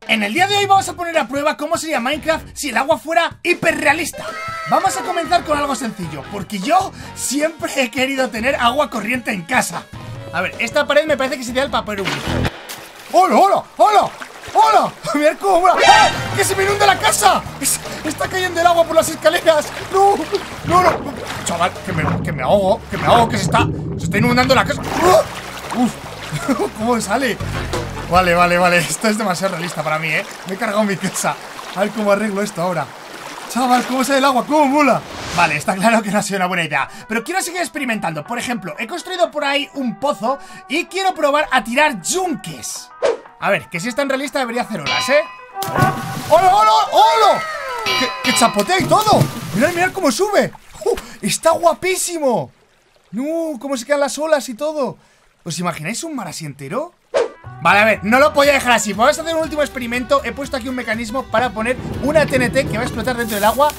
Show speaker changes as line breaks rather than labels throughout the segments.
En el día de hoy vamos a poner a prueba cómo sería Minecraft si el agua fuera hiperrealista. Vamos a comenzar con algo sencillo, porque yo siempre he querido tener agua corriente en casa. A ver, esta pared me parece que es ideal para poner un grifo. ¡Hola, hola, hola! ¡Hola! ¡Mirad cómo mola! ¡Ah! ¡Que se me inunda la casa! ¡Está cayendo el agua por las escaleras! ¡No! ¡No, no! Chaval, que me ahogo, que se está inundando la casa. ¡Uf! ¿Cómo sale? Vale, esto es demasiado realista para mí, ¿eh? Me he cargado mi casa. A ver cómo arreglo esto ahora. Chaval, ¿cómo sale el agua? ¿Cómo mola? Vale, está claro que no ha sido una buena idea, pero quiero seguir experimentando. Por ejemplo, he construido por ahí un pozo y quiero probar a tirar yunques. A ver, que si es tan realista debería hacer olas, ¿eh? ¡Hola, hola, hola! ¡Que chapotea y todo! Mirad cómo sube. ¡Está guapísimo! ¡No! ¿Cómo se quedan las olas y todo? ¿Os imagináis un mar así entero? Vale, a ver, no lo podía dejar así. Vamos a hacer un último experimento. He puesto aquí un mecanismo para poner una TNT que va a explotar dentro del agua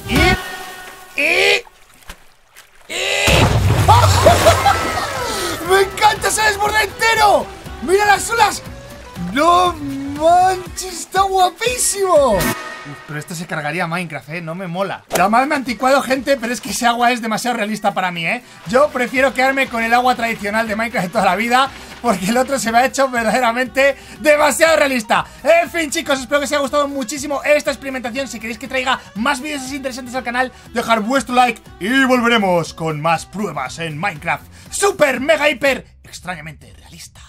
¡Oh! ¡Me encanta! ¡Se desborda entero! ¡Mira las olas! ¡No manches! ¡Está guapísimo! Pero esto se cargaría Minecraft, ¿eh? No me mola. Llamadme anticuado, gente, pero es que ese agua es demasiado realista para mí, ¿eh? Yo prefiero quedarme con el agua tradicional de Minecraft de toda la vida, porque el otro se me ha hecho verdaderamente demasiado realista. En fin, chicos, espero que os haya gustado muchísimo esta experimentación. Si queréis que traiga más vídeos así interesantes al canal, dejad vuestro like y volveremos con más pruebas en Minecraft super, mega, hiper, extrañamente realista.